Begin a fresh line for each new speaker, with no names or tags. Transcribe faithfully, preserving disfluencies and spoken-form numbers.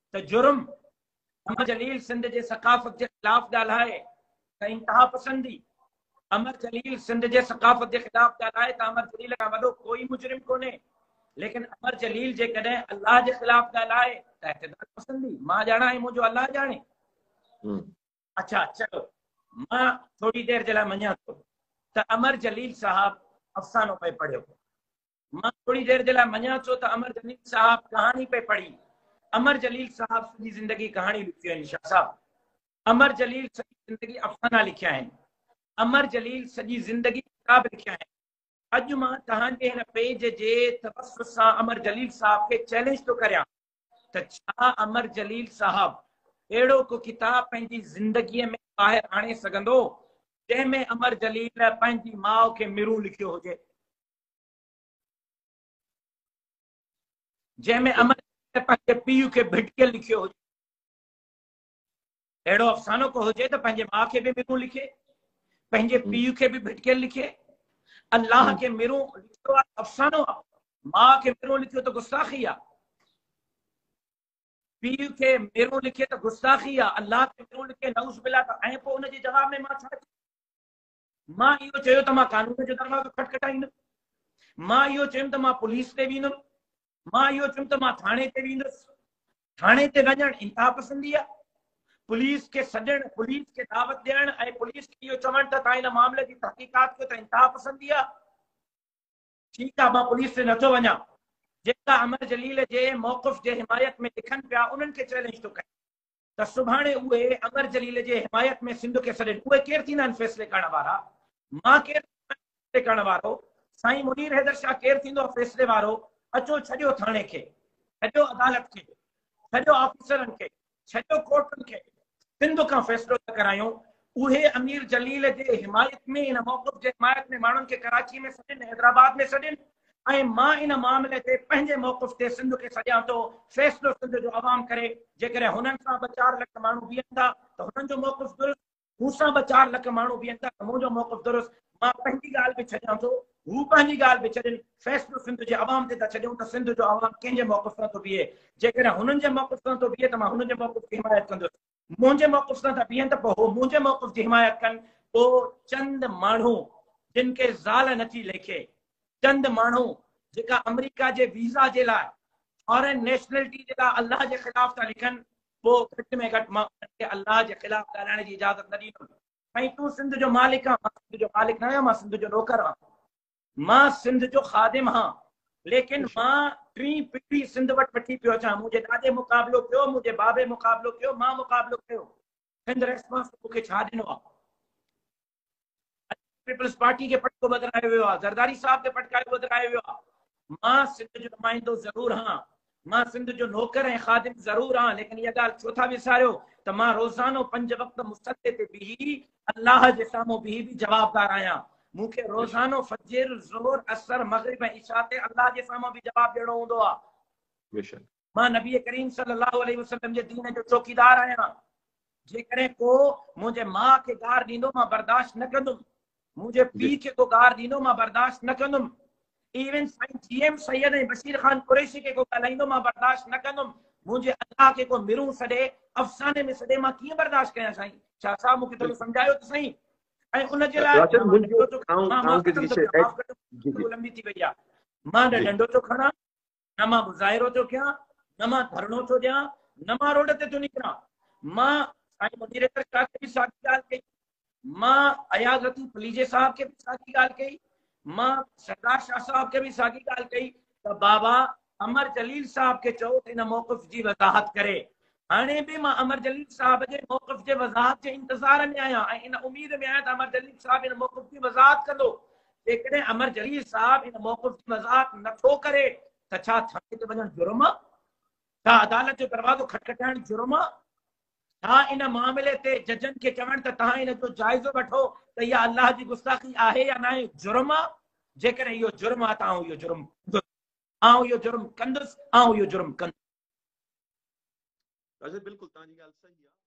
त जुर्म अमर जलील सिंध जे सकाफ़त जे ख़िलाफ़ ॻाल्हाए त इंतहा पसंदी। अमर जलील सिंध जे सकाफ़त जे ख़िलाफ़ ॻाल्हाए त अमर जलील खां वॾो कोई मुजरिम कोन्हे। लेकिन अमर जलील जे कॾहिं अल्लाह जे ख़िलाफ़ ॻाल्हाए त इत्तेदाल पसंदी। मां ॼाणा ऐं मुंहिंजो अल्लाह ॼाणे। अच्छा चलो, मां थोड़ी देर जे लाइ मञा थो त अमर जलील साहब अफ़सानो पे पढ़ियो। मां थोड़ी देर जे लाइ मञा थो त अमर जलील साहब कहानी पे पढ़ी। अमर जलील साहब सॼी ज़िंदगी कहानी लिखी आहिनि शाह साहब। अमर जलील सॼी ज़िंदगी अफ़साना लिखिया आहिनि। अमर जलील सॼी ज़िंदगी किताब लिखिया आहिनि। अॼु मां तव्हांजे हिन पेज जे तवसुस सां अमर जलील साहब खे चैलेंज थो करियां त छा अमर जलील साहब अहिड़ो को किताब पंहिंजी ज़िंदगीअ में ॿाहिरि आणे सघंदो जंहिंमें अमर जलील पंहिंजी माउ खे मिरू लिखियो हुजे, जंहिंमें अमर जलील पंहिंजे पीउ खे भिटकियल लिखियो हुजे। अहिड़ो अफ़सानो को हुजे त पंहिंजे माउ खे बि मिरू लिखे, पंहिंजे पीउ खे बि भिटकियल लिखे। अल्लाह के मिरू लिखियो आहे, अफ़सानो आहे। माउ खे मिरू लिखियो त गुस्ताखी आहे। पीउ खे मिरू लिखे त गुस्ताखी आहे। अल्लाह खे मिरू लिखे नऊज़ बिल्लाह त ऐं पोइ उनजे जवाब में मां छा कयां? मां इहो चयो त मां कानून जो दरवाज़ो खटखटाईंदुमि। मां इहो चयुमि त मां पुलिस ते वेंदुमि। मां इहो चयुमि त मां थाणे ते वेंदुसि। थाणे ते वञणु इंतहा पसंदी आहे। पुलिस के सॾण, पुलिस के दावत ॾियण ऐं पुलिस खे इहो चवणु त तव्हां हिन मामले जी तहक़ीक़ात कयो त इंतहा पसंदी आहे। ठीकु आहे, मां पुलिस ते नथो वञा। जेका अमर जलील जे मौक़िफ़ जे हिमायत में लिखनि पिया उन्हनि खे चैलेंज थो कयां त सुभाणे उहे अमर जलील जे हिमायत में सिंध खे सॾनि। उहे केरु थींदा आहिनि फैसले करण वारा? मां केरु फैसले करण वारो? साईं मुनीर हैदर शाह केरु थींदो आहे फैसले वारो? अचो छॾियो थाणे खे, छॾियो अदालत खे, छॾियो ऑफिसरनि खे, छॾियो कोर्टुनि खे, सिंध खां फ़ैसिलो था करायूं। उहे अमीर जलील जे हिमायत में, इन मौक़िफ़ जे हिमायत में माण्हुनि खे कराची में सॾनि, हैदराबाद में सॾनि ऐं मां इन मामले ते पंहिंजे मौक़िफ़ ते सिंध खे सॾियां थो। फ़ैसिलो सिंध जो आवाम करे। जेकॾहिं हुननि सां ॿ चारि लख माण्हू बीहनि था त हुननि जो मौक़िफ़ दुरुस्त, मूंसां ॿ चारि लख माण्हू बीहनि था त मुंहिंजो मौक़िफ़ दुरुस्त। मां पंहिंजी ॻाल्हि बि छॾियां थो, हू पंहिंजी ॻाल्हि बि छॾनि। फ़ैसिलो सिंध जे आवाम ते था छॾियूं त सिंध जो आवाम कंहिंजे मौक़िफ़ सां थो बीहे। जेकॾहिं हुननि जे मौक़िफ़ सां थो बीहे त मां हुननि जे मौक़िफ़ जी हिमायत कंदुसि। मुंहिंजे मौक़िफ़ सां था बीहनि त पोइ हो मुंहिंजे मौक़िफ़ जी हिमायत कनि। पोइ चंद माण्हू जिन खे ज़ाल नथी लेखे, चंद माण्हू जेका अमेरिका जे वीज़ा जे लाइ, फॉरेन नेशनलिटी जे लाइ अल्लाह जे ख़िलाफ़ था लिखनि, पोइ घटि में घटि मां उन्हनि खे अल्लाह जे ख़िलाफ़ ॻाल्हाइण जी इजाज़त न ॾींदुमि। ऐं तूं सिंध जो मालिक आहीं, मां सिंध जो मालिक न आहियां, मां सिंध जो नौकर आहियां, मां सिंध जो ख़ादिम आहियां। लेकिन मां टी पीढ़ी सिंध वटि वठी पियो अचां। मुंहिंजे ॾाॾे मुक़ाबिलो कयो, मुंहिंजे बाबे मुक़ाबिलो कयो, मां मुक़ाबिलो कयो। सिंध रेस्पॉन्स मूंखे छा ॾिनो आहे? पीपल्स पार्टी खे पटको बदिरायो वियो आहे, ज़रदारी साहब खे पटकायो बदिरायो वियो आहे। मां सिंध जो नुमाइंदो ज़रूर आहियां, मां सिंध जो नौकर ऐं ख़ादिम ज़रूर आहियां। लेकिन इहा ॻाल्हि छो था विसारियो त मां रोज़ानो पंज वक़्त मुसले ते बीही अल्लाह जे साम्हूं बीही बि जवाबदार आहियां। मूंखे रोज़ानो फजर, ज़ोहर, असर, मग़रिब ऐं इशा ते अल्लाह जे साम्हूं बि जवाब ॾियणो हूंदो आहे। मां नबी करीम सल्लल्लाहु अलैहि वसल्लम जे दीन जो चौकीदार आहियां। जेकॾहिं को मुंहिंजे माउ खे गार ॾींदो मां बर्दाश्त न कंदुमि। मुंहिंजे पीउ खे को गार ॾींदो मां बर्दाश्त न कंदुमि। Even Sain G M Syed ऐं बशीर ख़ान कुरैशी खे को ॻाल्हाईंदो मां बर्दाश्त न कंदुमि। मुंहिंजे अल्लाह खे को मिरू सॾे, अफ़साने में सॾे, मां कीअं बर्दाश्त कयां साईं? छा साहब मूंखे थोरो सम्झायो त सही। ऐं उनजे लाइ लंबी थी वई आहे। मां न डंडो थो खणां, न मां मुज़ाहिरो थो कयां, न मां धरणो थो ॾियां, न मां रोड ते थो निकिरां। मां साईं मुनीर हैदर शाह खे बि साॻी ॻाल्हि कई, मां अयाज़ लतीफ़ फलीजे साहब खे बि साॻी ॻाल्हि कई, मां सरदार शाह साहब खे बि साॻी ॻाल्हि कई त बाबा अमर जलील साहब खे चओ त हिन मौक़िफ़ जी वज़ाहत करे। हाणे बि मां अमर जलील साहब जे मौक़िफ़ जे वज़ाहत जे इंतज़ार में आहियां ऐं इन उमेद में आहियां त अमर जलील साहब हिन मौक़िफ़ जी वज़ाहत कंदो। जेकॾहिं अमर जलील साहब हिन मौक़िफ़ जी वज़ाहत नथो करे त छा थाणे ते वञणु जुर्म आहे? छा अदालत जो दरवाज़ो खटखटाइण जुर्म आहे? छा इन मामले ते जजनि खे चवण त तव्हां इन जो जाइज़ो वठो त इहा अल्लाह जी गुस्ताखी आहे या न आहे? जुर्म आहे? जेकॾहिं इहो जुर्म आहे त आउं इहो जुर्म आउं इहो जुर्म कंदुसि, आउं इहो जुर्म कंदुसि।
बिल्कुलु तव्हांजी ॻाल्हि सही आहे।